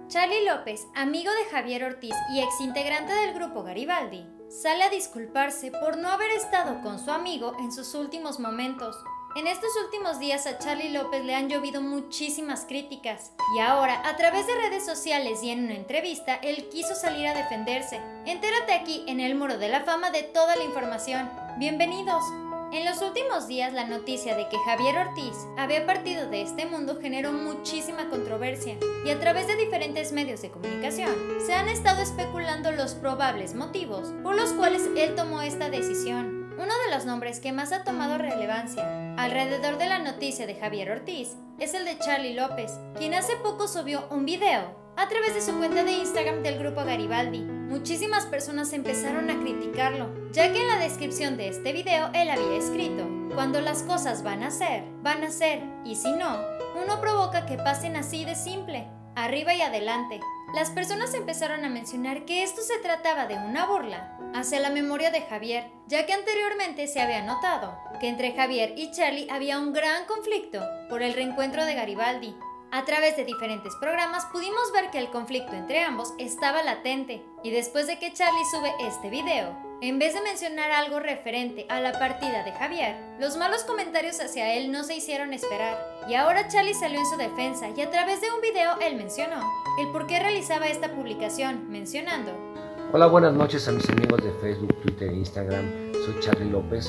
Charly López, amigo de Javier Ortiz y exintegrante del grupo Garibaldi, sale a disculparse por no haber estado con su amigo en sus últimos momentos. En estos últimos días a Charly López le han llovido muchísimas críticas y ahora, a través de redes sociales y en una entrevista, él quiso salir a defenderse. Entérate aquí en el Muro de la Fama de toda la información. ¡Bienvenidos! En los últimos días, la noticia de que Javier Ortiz había partido de este mundo generó muchísima controversia y a través de diferentes medios de comunicación se han estado especulando los probables motivos por los cuales él tomó esta decisión. Uno de los nombres que más ha tomado relevancia alrededor de la noticia de Javier Ortiz es el de Charly López, quien hace poco subió un video a través de su cuenta de Instagram del grupo Garibaldi. Muchísimas personas empezaron a criticarlo, ya que en la descripción de este video él había escrito: cuando las cosas van a ser, y si no, uno provoca que pasen así de simple, arriba y adelante. Las personas empezaron a mencionar que esto se trataba de una burla hacia la memoria de Javier, ya que anteriormente se había notado que entre Javier y Charly había un gran conflicto por el reencuentro de Garibaldi. A través de diferentes programas pudimos ver que el conflicto entre ambos estaba latente, y después de que Charly sube este video, en vez de mencionar algo referente a la partida de Javier, los malos comentarios hacia él no se hicieron esperar, y ahora Charly salió en su defensa y a través de un video él mencionó el por qué realizaba esta publicación, mencionando: Hola, buenas noches a mis amigos de Facebook, Twitter e Instagram. Soy Charly López.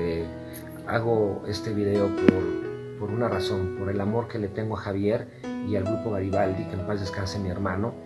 Hago este video por una razón, por el amor que le tengo a Javier y al grupo Garibaldi, que en paz descanse mi hermano.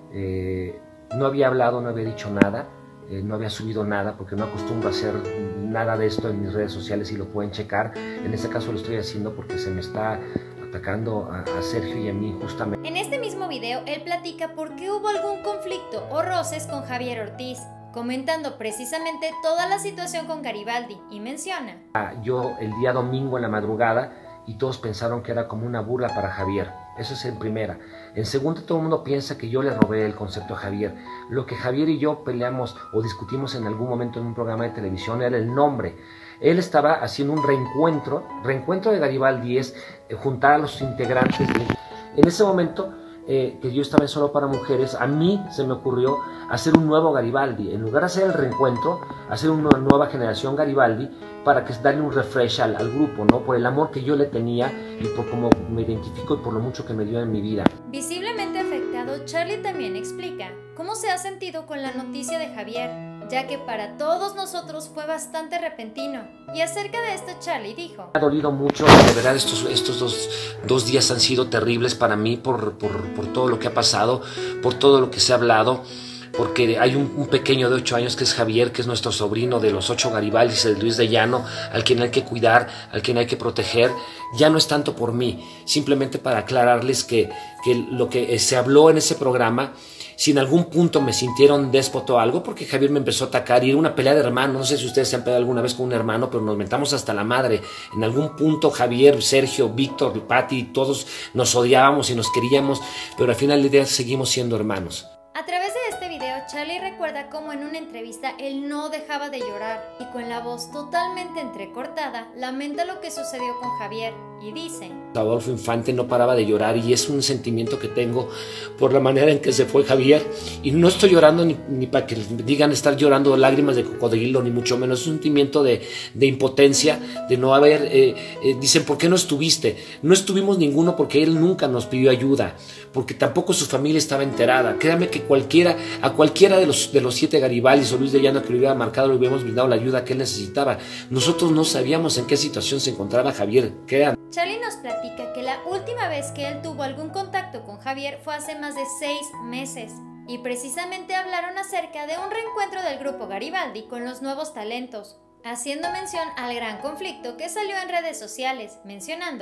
No había hablado, no había dicho nada, no había subido nada, porque no acostumbro a hacer nada de esto en mis redes sociales y lo pueden checar. En este caso lo estoy haciendo porque se me está atacando a Sergio y a mí justamente. En este mismo video él platica por qué hubo algún conflicto o roces con Javier Ortiz, comentando precisamente toda la situación con Garibaldi, y menciona: Yo el día domingo en la madrugada, y todos pensaron que era como una burla para Javier. Eso es en primera. En segunda, todo el mundo piensa que yo le robé el concepto a Javier. Lo que Javier y yo peleamos o discutimos en algún momento en un programa de televisión era el nombre. Él estaba haciendo un reencuentro. Reencuentro de Garibaldi es juntar a los integrantes. En ese momento, que yo estaba en Solo para Mujeres, a mí se me ocurrió hacer un nuevo Garibaldi. En lugar de hacer el reencuentro, hacer una nueva generación Garibaldi, para que darle un refresh al grupo, ¿no? Por el amor que yo le tenía y por cómo me identifico y por lo mucho que me dio en mi vida. Visiblemente afectado, Charly también explica cómo se ha sentido con la noticia de Javier, ya que para todos nosotros fue bastante repentino. Y acerca de esto, Charly dijo: Me ha dolido mucho, de verdad estos dos días han sido terribles para mí por todo lo que ha pasado, por todo lo que se ha hablado. Porque hay un pequeño de 8 años que es Javier, que es nuestro sobrino de los 8 Garibaldis, el Luis de Llano, al quien hay que cuidar, al quien hay que proteger. Ya no es tanto por mí, simplemente para aclararles que lo que se habló en ese programa, si en algún punto me sintieron déspota o algo, porque Javier me empezó a atacar y era una pelea de hermanos. No sé si ustedes se han peleado alguna vez con un hermano, pero nos mentamos hasta la madre. En algún punto Javier, Sergio, Víctor, Pati, todos nos odiábamos y nos queríamos, pero al final del día seguimos siendo hermanos. A través de este video, Charly recuerda cómo en una entrevista él no dejaba de llorar y con la voz totalmente entrecortada lamenta lo que sucedió con Javier y dice: Adolfo Infante no paraba de llorar y es un sentimiento que tengo por la manera en que se fue Javier, y no estoy llorando ni para que digan estar llorando lágrimas de cocodrilo, ni mucho menos. Es un sentimiento de impotencia, de no haber, dicen: ¿por qué no estuviste? No estuvimos ninguno porque él nunca nos pidió ayuda, porque tampoco su familia estaba enterada. Créanme que a cualquiera de los 7 Garibaldis o Luis de Llano que lo hubiera marcado, le hubiéramos brindado la ayuda que él necesitaba. Nosotros no sabíamos en qué situación se encontraba Javier, créanme. Charly nos platica que la última vez que él tuvo algún contacto con Javier fue hace más de 6 meses y precisamente hablaron acerca de un reencuentro del grupo Garibaldi con los nuevos talentos, haciendo mención al gran conflicto que salió en redes sociales, mencionando: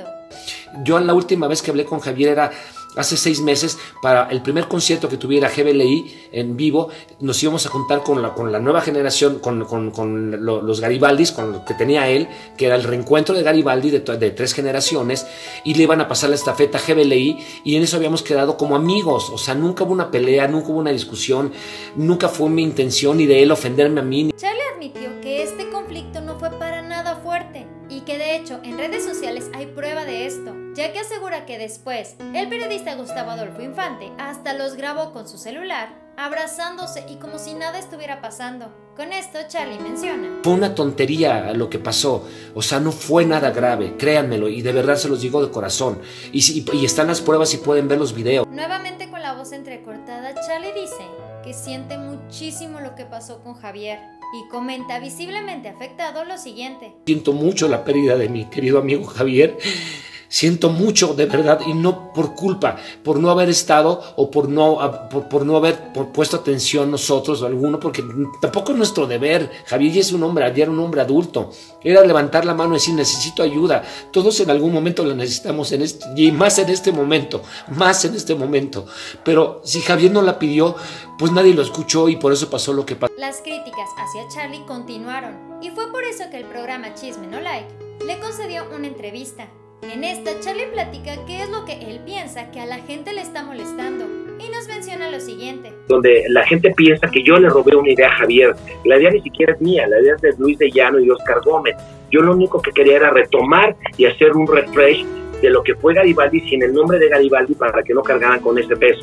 Yo la última vez que hablé con Javier era hace 6 meses, para el primer concierto que tuviera GBLI en vivo. Nos íbamos a juntar con la nueva generación, con los Garibaldis, con lo que tenía él, que era el reencuentro de Garibaldi de 3 generaciones, y le iban a pasar la estafeta GBLI, y en eso habíamos quedado como amigos. O sea, nunca hubo una pelea, nunca hubo una discusión, nunca fue mi intención ni de él ofenderme a mí. Charly admitió que este conflicto no fue para nada fuerte, y que de hecho en redes sociales hay prueba de esto, ya que asegura que después el periodista Gustavo Adolfo Infante hasta los grabó con su celular, abrazándose y como si nada estuviera pasando. Con esto Charlie menciona: fue una tontería lo que pasó, o sea, no fue nada grave, créanmelo, y de verdad se los digo de corazón, y están las pruebas y pueden ver los videos. Nuevamente con la voz entrecortada, Charlie dice que siente muchísimo lo que pasó con Javier y comenta visiblemente afectado lo siguiente: siento mucho la pérdida de mi querido amigo Javier. Siento mucho, de verdad, y no por culpa, por no haber estado o por no haber puesto atención nosotros o alguno, porque tampoco es nuestro deber. Javier ya era un hombre adulto. Era levantar la mano y decir, necesito ayuda. Todos en algún momento la necesitamos, y más en este momento. Pero si Javier no la pidió, pues nadie lo escuchó y por eso pasó lo que pasó. Las críticas hacia Charlie continuaron, y fue por eso que el programa Chisme No Like le concedió una entrevista. En esta, Charlie platica qué es lo que él piensa que a la gente le está molestando y nos menciona lo siguiente: donde la gente piensa que yo le robé una idea a Javier. La idea ni siquiera es mía, la idea es de Luis de Llano y Oscar Gómez. Yo lo único que quería era retomar y hacer un refresh de lo que fue Garibaldi sin el nombre de Garibaldi para que no cargaran con ese peso.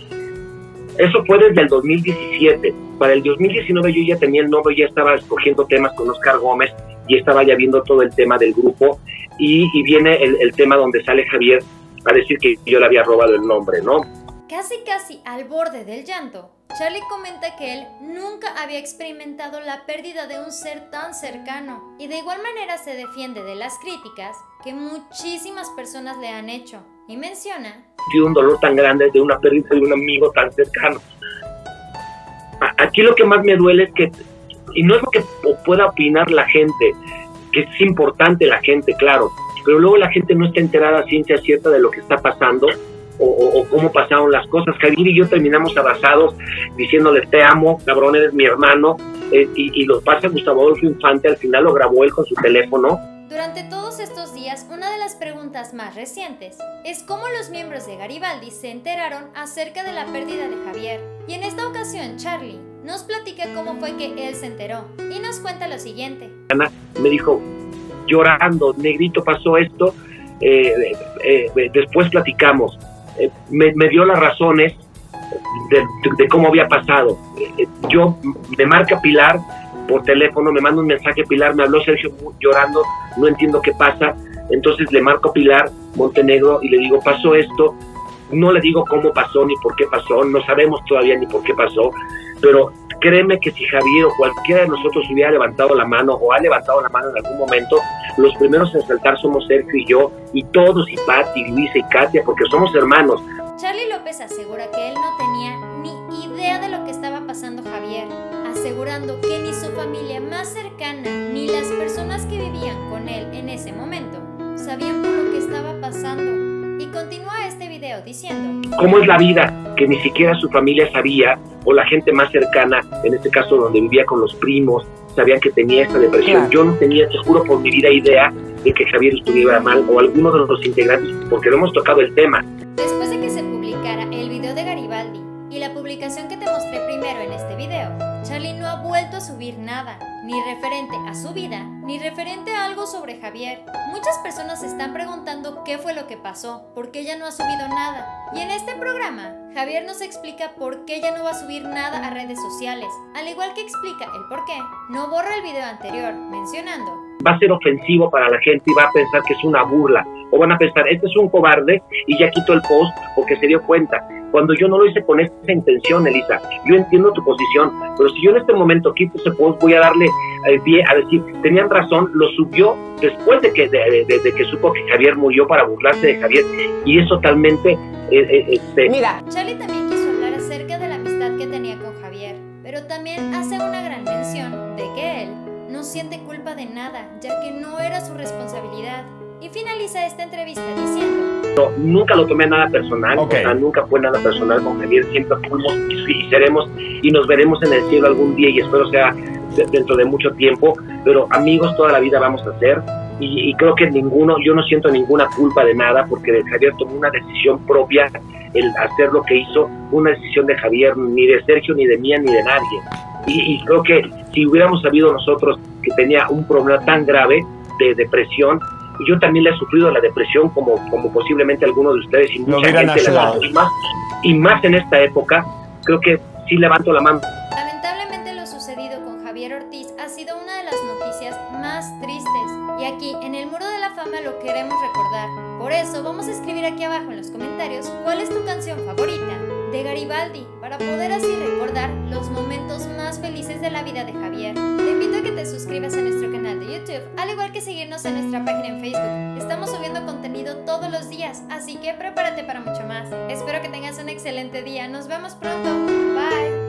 Eso fue desde el 2017. Para el 2019 yo ya tenía el nombre, ya estaba escogiendo temas con Oscar Gómez y estaba ya viendo todo el tema del grupo y viene el tema donde sale Javier a decir que yo le había robado el nombre, ¿no? Casi al borde del llanto, Charlie comenta que él nunca había experimentado la pérdida de un ser tan cercano y de igual manera se defiende de las críticas que muchísimas personas le han hecho y menciona: tiene un dolor tan grande de una pérdida de un amigo tan cercano. Aquí lo que más me duele es que, y no es lo que pueda opinar la gente, que es importante la gente, claro, pero luego la gente no está enterada a ciencia cierta de lo que está pasando o cómo pasaron las cosas. Javier y yo terminamos abrazados diciéndole te amo, cabrón, eres mi hermano, y lo pasa Gustavo Adolfo Infante, al final lo grabó él con su teléfono. Durante todos estos días, una de las preguntas más recientes es cómo los miembros de Garibaldi se enteraron acerca de la pérdida de Javier. Y en esta ocasión, Charlie nos platica cómo fue que él se enteró y nos cuenta lo siguiente. Ana me dijo, llorando, negrito, pasó esto, después platicamos. Me dio las razones de cómo había pasado. Yo me marca Pilar por teléfono, me manda un mensaje Pilar, me habló Sergio llorando, no entiendo qué pasa. Entonces le marco a Pilar Montenegro y le digo, pasó esto. No le digo cómo pasó ni por qué pasó, no sabemos todavía ni por qué pasó, pero créeme que si Javier o cualquiera de nosotros hubiera levantado la mano o ha levantado la mano en algún momento, los primeros en saltar somos Sergio y yo, y todos, y Pati, Luisa y Katia, porque somos hermanos. Charlie López asegura que él no tenía ni idea de lo que estaba pasando Javier, asegurando que ni su familia más cercana ni las personas que vivían con él en ese momento sabían por lo que estaba pasando. Y continúa este video diciendo: ¿cómo es la vida? Que ni siquiera su familia sabía, o la gente más cercana, en este caso donde vivía con los primos, sabían que tenía esta depresión. Yo no tenía, te juro por mi vida, idea de que Javier estuviera mal, o alguno de los integrantes, porque no hemos tocado el tema. Después de que se publicara el video de Garibaldi y la publicación que te mostré primero en este video, Charlie no ha vuelto a subir nada, ni referente a su vida, ni referente a algo sobre Javier. Muchas personas se están preguntando qué fue lo que pasó, por qué ya no ha subido nada. Y en este programa, Javier nos explica por qué ya no va a subir nada a redes sociales, al igual que explica el por qué no borra el video anterior, mencionando: va a ser ofensivo para la gente y va a pensar que es una burla, o van a pensar, este es un cobarde y ya quitó el post porque se dio cuenta, cuando yo no lo hice con esa intención, Elisa. Yo entiendo tu posición, pero si yo en este momento quito ese post, voy a darle pie a decir, tenían razón, lo subió después de que supo que Javier murió para burlarse de Javier, y es totalmente... Mira, Charlie también quiso hablar acerca de la amistad que tenía con Javier, pero también hace una gran mención de que él no siente culpa de nada, ya que no era su responsabilidad. Y finaliza esta entrevista diciendo: no, nunca lo tomé nada personal, o sea, nunca fue nada personal con Javier, siempre fuimos y seremos y nos veremos en el cielo algún día, y espero sea dentro de mucho tiempo, pero amigos toda la vida vamos a ser, y creo que yo no siento ninguna culpa de nada, porque Javier tomó una decisión propia, el hacer lo que hizo, una decisión de Javier, ni de Sergio, ni de mía, ni de nadie. Y creo que si hubiéramos sabido nosotros que tenía un problema tan grave, de depresión, y yo también le he sufrido la depresión como posiblemente algunos de ustedes y mucha gente la lastima, y más en esta época. Creo que sí levanto la mano. Lamentablemente lo sucedido con Javier Ortiz ha sido una de las noticias más tristes, y aquí en el Muro de la Fama lo queremos recordar. Por eso vamos a escribir aquí abajo en los comentarios cuál es tu canción favorita de Garibaldi, para poder así recordar los momentos más felices de la vida de Javier. Te invito a que te suscribas a nuestro canal de YouTube, al igual que seguirnos en nuestra página en Facebook. Estamos subiendo contenido todos los días, así que prepárate para mucho más. Espero que tengas un excelente día. Nos vemos pronto. Bye.